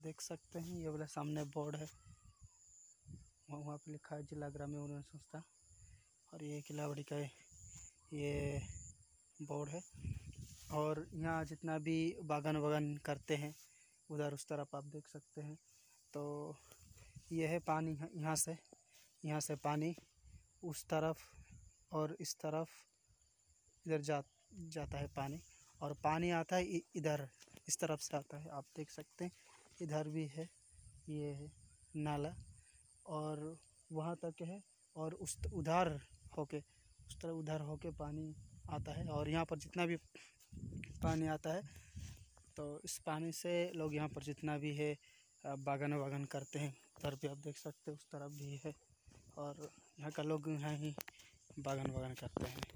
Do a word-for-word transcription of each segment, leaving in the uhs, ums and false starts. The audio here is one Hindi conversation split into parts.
देख सकते हैं ये वाला सामने बोर्ड है, वहाँ पे लिखा है जिला ग्रामीण उन्नयन संस्था, और ये किलावड़ी का ये बोर्ड है। और यहाँ जितना भी बागान वागान करते हैं उधर उस तरफ आप देख सकते हैं। तो ये है पानी, यहाँ से यहाँ से पानी उस तरफ और इस तरफ इधर जा जाता है पानी, और पानी आता है इधर इस तरफ से आता है, आप देख सकते हैं। इधर भी है, ये है नाला, और वहाँ तक है, और उस उधर होके उस तरफ उधर होके पानी आता है। और यहाँ पर जितना भी पानी आता है तो इस पानी से लोग यहाँ पर जितना भी है बागान वागान करते हैं। उधर भी आप देख सकते हैं, उस तरफ भी है, और यहाँ का लोग यहाँ ही बागान वागान करते हैं।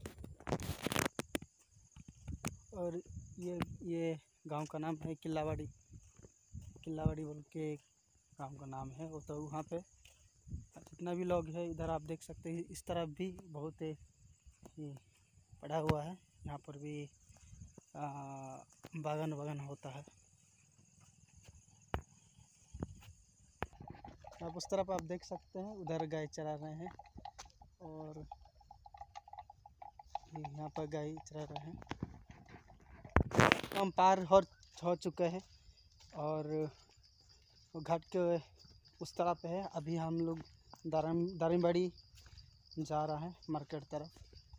और ये ये गांव का नाम है किलावड़ी, किलावड़ी बोल के गांव का नाम है। वो तो वहाँ पे जितना भी लोग है इधर आप देख सकते हैं, इस तरफ भी बहुत ही पड़ा हुआ है, यहाँ पर भी आ, बागान वागान होता है। आप उस तरफ आप देख सकते हैं, उधर गाय चरा रहे हैं, और यहाँ पर गाय चरा रहे हैं। हम पार हो हो चुके हैं, और घाट के उस तरफ है। अभी हम लोग दारम दारिमबाड़ी जा रहे हैं मार्केट तरफ।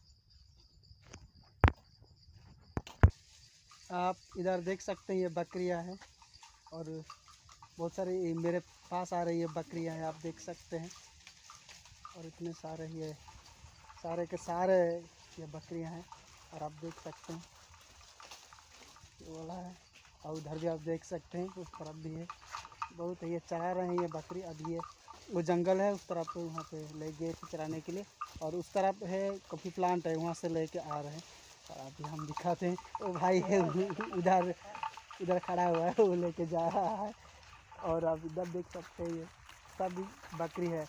आप इधर देख सकते हैं, ये बकरियां हैं, और बहुत सारी मेरे पास आ रही है बकरियां हैं, आप देख सकते हैं। और इतने सारे ये सारे के सारे ये बकरियां हैं, और आप देख सकते हैं ये वाला है। और उधर भी आप देख सकते हैं, उस तरफ भी है, बहुत ये चरा रहे हैं ये बकरी। अब ये वो जंगल है उस तरफ, वहाँ पे ले गए थे चराने के लिए, और उस तरफ है कॉफ़ी प्लांट है, वहाँ से लेके आ रहे हैं। और अभी हम दिखाते हैं, वो भाई है उधर उधर खड़ा हुआ है, वो लेके जा रहा है। और आप इधर देख सकते हैं, ये सब बकरी है।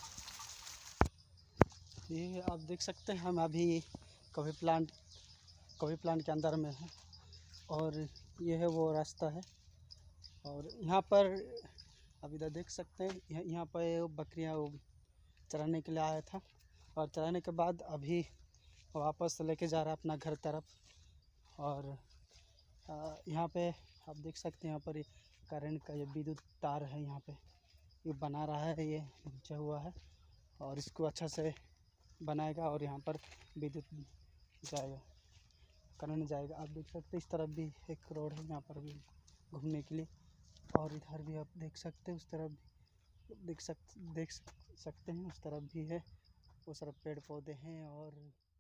ये आप देख सकते हैं, हम अभी कॉफ़ी प्लांट कॉफ़ी प्लांट के अंदर में है, और ये है वो रास्ता है। और यहाँ पर अब इधर देख सकते हैं, यहाँ यहाँ पर बकरियाँ चराने के लिए आया था, और चराने के बाद अभी वापस लेके जा रहा है अपना घर तरफ। और यहाँ पे आप देख सकते हैं, यहाँ पर ये करंट का ये विद्युत तार है, यहाँ पे ये बना रहा है, ये नीचे हुआ है, और इसको अच्छा से बनाएगा, और यहाँ पर विद्युत जाएगा, करंट जाएगा। आप देख सकते हैं, इस तरफ भी एक रोड है यहाँ पर भी घूमने के लिए, और इधर भी आप देख सकते हैं, उस तरफ भी देख सक देख सकते हैं, उस तरफ भी है, वो सारे पेड़ पौधे हैं। और